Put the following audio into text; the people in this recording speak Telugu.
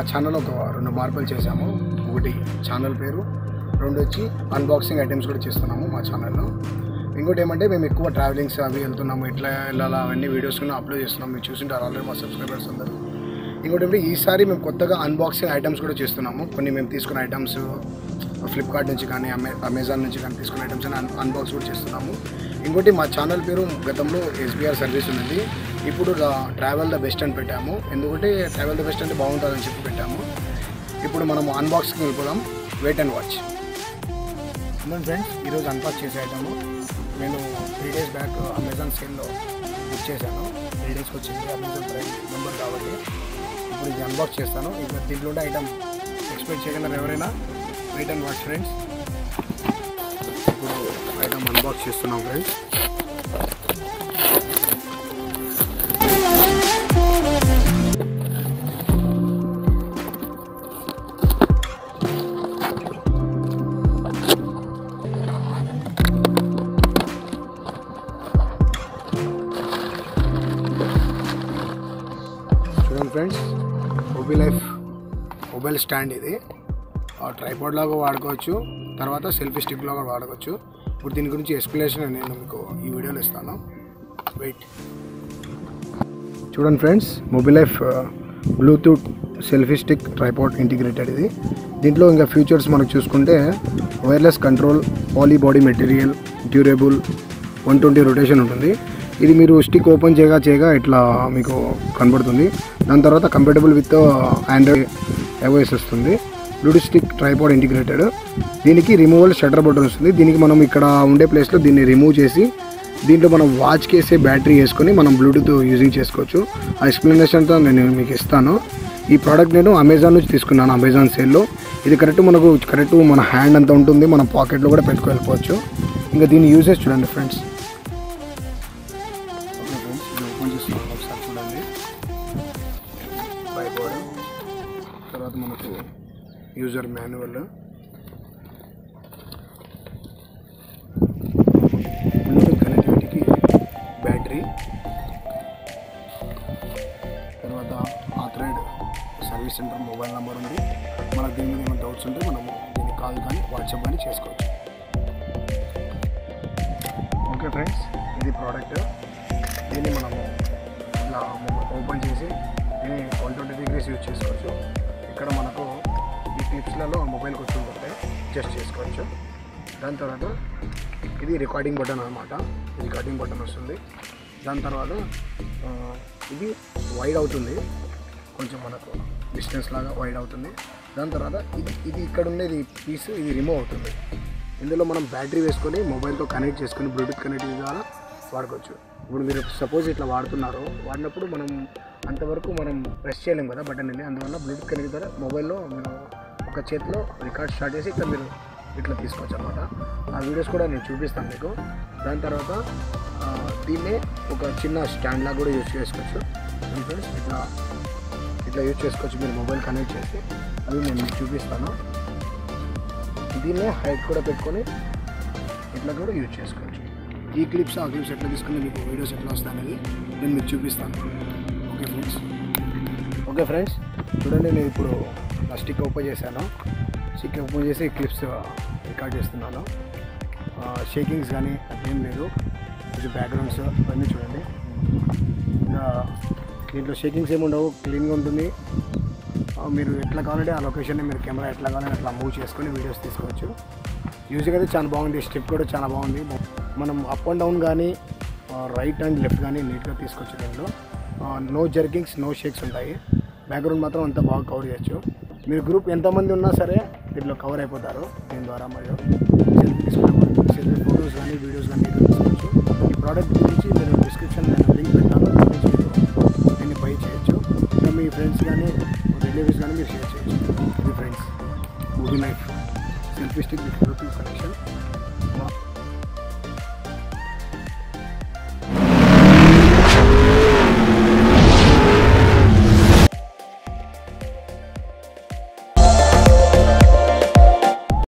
ఛానల్ ఒక 2 మార్పులు చేశాము. ఒకటి ఛానల్ పేరు, 2 వచ్చి అన్బాక్సింగ్ ఐటమ్స్ కూడా చేస్తున్నాము మా ఛానల్లో. ఇంకోటి ఏమంటే మేము ఎక్కువ ట్రావెలింగ్స్ అవి వెళ్తున్నాము, ఎట్లా వెళ్ళాలా అవన్నీ వీడియోస్ కూడా అప్లోడ్ చేస్తున్నాము. మీరు చూసింటారు ఆల్రెడీ మా సబ్స్క్రైబర్స్ అందరూ. ఇంకోటి ఏంటంటే ఈసారి మేము కొత్తగా అన్బాక్సింగ్ ఐటమ్స్ కూడా చేస్తున్నాము. కొన్ని మేము తీసుకున్న ఐటమ్స్ ఫ్లిప్కార్ట్ నుంచి కానీ అమెజాన్ నుంచి కానీ తీసుకున్న ఐటమ్స్ అని అన్బాక్స్ కూడా చేస్తున్నాము. ఇంకోటి మా ఛానల్ పేరు గతంలో SBR సర్వీస్ ఉంది, ఇప్పుడు ట్రావెల్ ద బెస్ట్ అని పెట్టాము. ఎందుకంటే ట్రావెల్ ద బెస్ట్ అంటే బాగుంటుందని చెప్పి పెట్టాము. ఇప్పుడు మనం అన్బాక్సింగ్ వెళ్ళిపోదాం, వెయిట్ అండ్ వాచ్. ఫ్రెండ్స్, ఈరోజు అన్బాక్స్ చేసే ఐటము నేను 3 days బ్యాక్ అమెజాన్ సేల్లో బుక్ చేశాను. 3 daysకి వచ్చింది అమెజాన్ ప్రైమ్ నెంబర్ కాబట్టి. ఇప్పుడు ఇది అన్బాక్స్ చేస్తాను. ఇంకా దీంట్లో ఐటమ్ ఎక్స్పెక్ట్ చేయగలరు ఎవరైనా. Wait and watch friends. ఇప్పుడు ఐటమ్ అన్బాక్స్ చేస్తున్నాం ఫ్రెండ్స్. ఫ్రెండ్స్, మొబైల్ స్టాండ్ ఇది. ట్రైపాడ్ లాగా వాడుకోవచ్చు, తర్వాత సెల్ఫీ స్టిక్ లాగా వాడుకోవచ్చు. ఇప్పుడు దీని గురించి ఎక్స్ప్లెనేషన్ నేను మీకు ఈ వీడియోలో ఇస్తాను. వెయిట్. చూడండి friends, Mobilife Bluetooth selfie stick tripod integrated ఇది. దీంట్లో ఇంకా ఫీచర్స్ మనకు చూసుకుంటే wireless control, poly body material, durable, 120 rotation ఉంటుంది. ఇది మీరు స్టిక్ ఓపెన్ చేయగా ఇట్లా మీకు కనబడుతుంది. దాని తర్వాత కంపాటబుల్ విత్ ఆండ్రాయిడ్ iOS వస్తుంది. Bluetooth stick tripod integrated. దీనికి రిమూవల్ షట్టర్ బటన్ వస్తుంది. దీనికి మనం ఇక్కడ ఉండే ప్లేస్లో దీన్ని రిమూవ్ చేసి దీంట్లో మనం వాచ్ కేసే బ్యాటరీ వేసుకొని మనం బ్లూటూత్ యూజింగ్ చేసుకోవచ్చు. ఆ ఎక్స్ప్లెనేషన్తో నేను మీకు ఇస్తాను. ఈ ప్రోడక్ట్ నేను అమెజాన్ నుంచి తీసుకున్నాను, అమెజాన్ సేల్లో. ఇది కరెక్ట్ మన హ్యాండ్ అంతా ఉంటుంది, మన పాకెట్లో కూడా పెట్టుకెళ్ళిపోవచ్చు. ఇంకా దీని యూజెస్ చూడండి ఫ్రెండ్స్. ఓకే ఫ్రెండ్స్, ఇది ఓపెన్ చేస్తున్నాను, ఒకసారి చూడండి. ట్రైపాడ్, తర్వాత మనకు యూజర్ మాన్యువల్, బ్లూటూత్ కనెక్టివిటీకి బ్యాటరీ, తర్వాత authorised service centre mobile number ఉంది. మనకు దీని మీద ఏమైనా డౌట్స్ ఉంటే మనము దీన్ని కాల్ కానీ వాట్సాప్ కానీ చేసుకోవచ్చు. ఓకే ఫ్రెండ్స్, ఇది ప్రోడక్ట్. దీన్ని మనము ఇలా ఓపెన్ చేసి దీన్ని 120 degrees యూజ్ చేసుకోవచ్చు. ఇక్కడ మనకు ఈ క్లిప్స్లలో మొబైల్కి వస్తుంటే అడ్జస్ట్ చేసుకోవచ్చు. దాని తర్వాత ఇది రికార్డింగ్ బటన్ అనమాట. రికార్డింగ్ బటన్ వస్తుంది. దాని తర్వాత ఇది వైడ్ అవుతుంది, కొంచెం మనకు డిస్టెన్స్ లాగా వైడ్ అవుతుంది. దాని తర్వాత ఇది ఇక్కడ ఉండేది పీస్, ఇది రిమూవ్ అవుతుంది. ఇందులో మనం బ్యాటరీ వేసుకొని మొబైల్తో కనెక్ట్ చేసుకొని బ్లూటూత్ కనెక్టివిటీ ద్వారా వాడుకోవచ్చు. ఇప్పుడు మీరు సపోజ్ ఇట్లా వాడినప్పుడు మనం అంతవరకు మనం ప్రెస్ చేయలేం కదా బటన్ వెళ్ళి. అందువల్ల బ్లూటూత్ కనెక్ట్ ద్వారా మొబైల్లో మీరు ఒక చేతిలో రికార్డ్ స్టార్ట్ చేసి ఇక్కడ మీరు ఇట్లా తీసుకోవచ్చు అనమాట. ఆ వీడియోస్ కూడా నేను చూపిస్తాను మీకు. దాని తర్వాత దీన్నే ఒక చిన్న స్టాండ్ లాగా కూడా యూజ్ చేసుకోవచ్చు. ఫ్రెండ్స్, ఇట్లా యూజ్ చేసుకోవచ్చు మీరు మొబైల్ కనెక్ట్ చేసి. అవి నేను మీకు చూపిస్తాను. దీన్నే హైట్ కూడా పెట్టుకొని ఇట్లా కూడా యూజ్ చేసుకోవచ్చు. ఈ క్లిప్స్ ఆ క్లిప్స్ ఎట్లా తీసుకుని మీకు వీడియోస్ ఎట్లా వస్తాయి అనేది నేను మీకు చూపిస్తాను. ఓకే ఫ్రెండ్స్, చూడండి, నేను ఇప్పుడు నా స్టిక్ ఓపెన్ చేశాను. స్టిక్ ఓపెన్ చేసి క్లిప్స్ రికార్డ్ చేస్తున్నాను. షేకింగ్స్ కానీ అదేం లేదు. ఇది బ్యాక్గ్రౌండ్స్ ఇవన్నీ చూడండి. ఇంకా దీంట్లో షేకింగ్స్ ఏమి ఉండవు, క్లీన్గా ఉంటుంది. మీరు ఎట్లా కావాలంటే ఆ లొకేషన్ని మీరు కెమెరా ఎట్లా కావాలంటే అట్లా మూవ్ చేసుకొని వీడియోస్ తీసుకోవచ్చు. యూజింగ్ అయితే చాలా బాగుంది. స్టెప్ కూడా చాలా బాగుంది. మనం అప్ అండ్ డౌన్ కానీ రైట్ అండ్ లెఫ్ట్ కానీ నీట్గా తీసుకోవచ్చు. దీంట్లో నో జర్కింగ్స్, నో షేక్స్ ఉంటాయి. బ్యాక్గ్రౌండ్ మాత్రం అంతా బాగా కవర్ చేయొచ్చు. మీరు గ్రూప్ ఎంతమంది ఉన్నా సరే దీంట్లో కవర్ అయిపోతారు దీని ద్వారా. మరియు